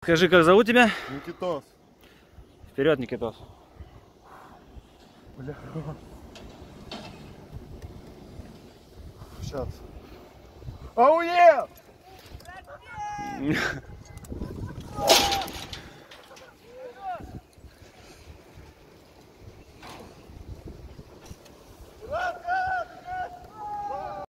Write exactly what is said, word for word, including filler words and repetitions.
Скажи, как зовут тебя? Никитос. Вперед, Никитос. Бля. Сейчас. Ауе!